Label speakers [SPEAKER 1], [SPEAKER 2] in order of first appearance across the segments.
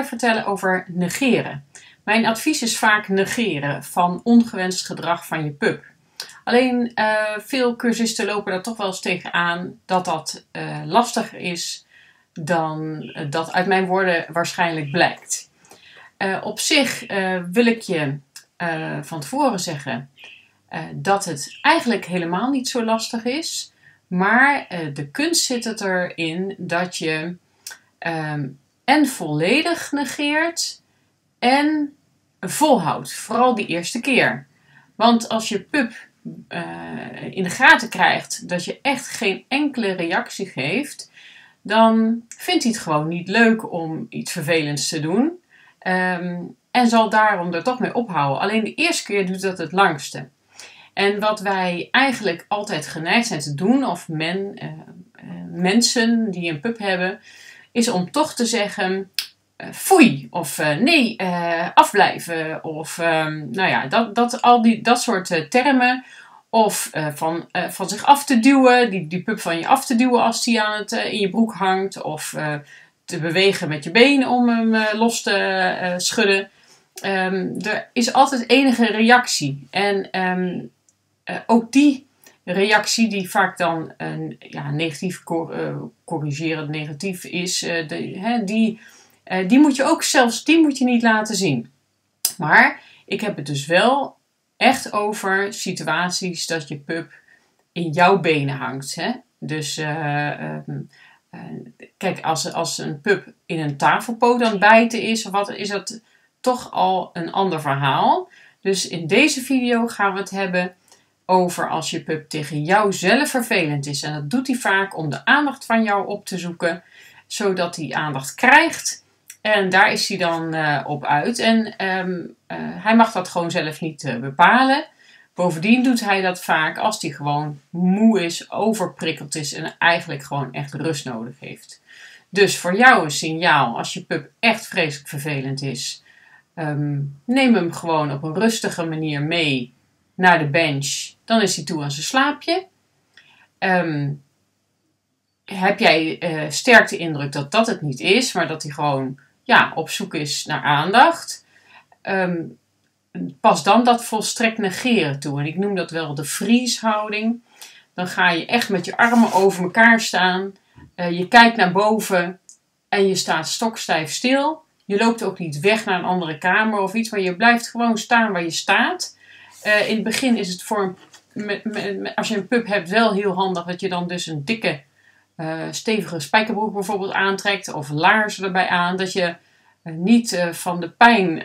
[SPEAKER 1] vertellen over negeren. Mijn advies is vaak negeren van ongewenst gedrag van je pup. Alleen veel cursisten lopen daar toch wel eens tegenaan dat dat lastiger is dan dat uit mijn woorden waarschijnlijk blijkt. Op zich wil ik je van tevoren zeggen dat het eigenlijk helemaal niet zo lastig is. Maar de kunst zit het erin dat je en volledig negeert en volhoudt. Vooral die eerste keer. Want als je pup in de gaten krijgt dat je echt geen enkele reactie geeft, dan vindt hij het gewoon niet leuk om iets vervelends te doen. En zal daarom er toch mee ophouden. Alleen de eerste keer doet dat het langste. En wat wij eigenlijk altijd geneigd zijn te doen, of mensen die een pup hebben, is om toch te zeggen foei, of nee, afblijven, of nou ja, dat soort termen. Of van zich af te duwen, die pup van je af te duwen als die in je broek hangt. Of te bewegen met je benen om hem los te schudden. Er is altijd enige reactie. En ook die reactie die vaak dan negatief corrigerend negatief is, die moet je ook zelfs die moet je niet laten zien. Maar ik heb het dus wel echt over situaties dat je pup in jouw benen hangt. Hè? Dus kijk, als een pup in een tafelpoot aan het bijten is, is dat toch al een ander verhaal. Dus in deze video gaan we het hebben over als je pup tegen jou zelf vervelend is. En dat doet hij vaak om de aandacht van jou op te zoeken, zodat hij aandacht krijgt. En daar is hij dan op uit. En hij mag dat gewoon zelf niet bepalen. Bovendien doet hij dat vaak als hij gewoon moe is, overprikkeld is en eigenlijk gewoon echt rust nodig heeft. Dus voor jou een signaal als je pup echt vreselijk vervelend is. Neem hem gewoon op een rustige manier mee naar de bench. Dan is hij toe aan zijn slaapje. Heb jij sterk de indruk dat dat het niet is, maar dat hij gewoon op zoek is naar aandacht. Pas dan dat volstrekt negeren toe. En ik noem dat wel de freeze-houding. Dan ga je echt met je armen over elkaar staan. Je kijkt naar boven en je staat stokstijf stil. Je loopt ook niet weg naar een andere kamer of iets, maar je blijft gewoon staan waar je staat. In het begin is het als je een pup hebt wel heel handig dat je dan dus een dikke stevige spijkerbroek bijvoorbeeld aantrekt of laarzen erbij aan, dat je niet van de pijn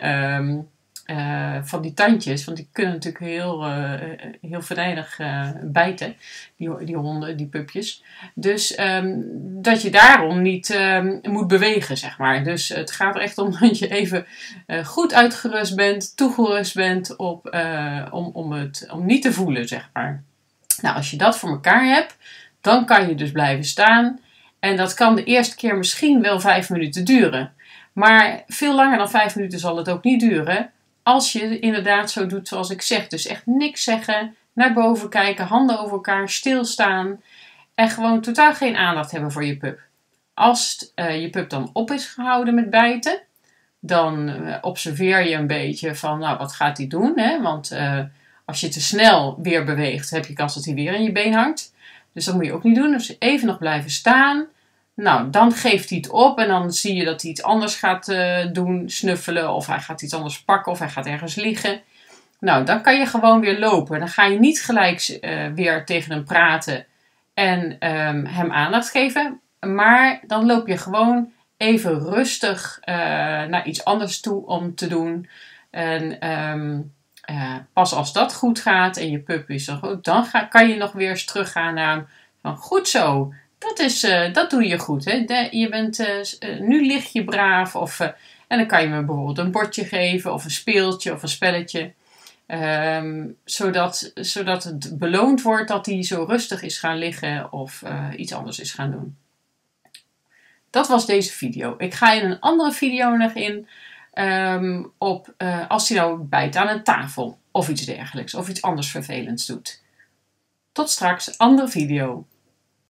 [SPEAKER 1] van die tandjes, want die kunnen natuurlijk heel venijnig bijten, die honden, die pupjes. Dus dat je daarom niet moet bewegen, zeg maar. Dus het gaat er echt om dat je even goed uitgerust bent, toegerust bent om niet te voelen, zeg maar. Nou, als je dat voor elkaar hebt, dan kan je dus blijven staan. En dat kan de eerste keer misschien wel 5 minuten duren. Maar veel langer dan 5 minuten zal het ook niet duren. Als je inderdaad zo doet zoals ik zeg. Dus echt niks zeggen, naar boven kijken, handen over elkaar, stilstaan. En gewoon totaal geen aandacht hebben voor je pup. Als je pup dan op is gehouden met bijten, dan observeer je een beetje van, nou, wat gaat hij doen? Hè? Want als je te snel weer beweegt, heb je kans dat hij weer in je been hangt. Dus dat moet je ook niet doen. Dus even nog blijven staan. Nou, dan geeft hij het op en dan zie je dat hij iets anders gaat doen, snuffelen, of hij gaat iets anders pakken, of hij gaat ergens liggen. Nou, dan kan je gewoon weer lopen. Dan ga je niet gelijk weer tegen hem praten en hem aandacht geven. Maar dan loop je gewoon even rustig naar iets anders toe om te doen. En pas als dat goed gaat en je pup is dan goed, dan kan je nog weer eens teruggaan naar hem. Van goed zo. Dat doe je goed. Hè? Nu lig je braaf. En dan kan je me bijvoorbeeld een bordje geven. Of een speeltje of een spelletje. Zodat het beloond wordt dat hij zo rustig is gaan liggen. Of iets anders is gaan doen. Dat was deze video. Ik ga in een andere video nog in. Als hij nou bijt aan een tafel. Of iets dergelijks. Of iets anders vervelends doet. Tot straks. Andere video.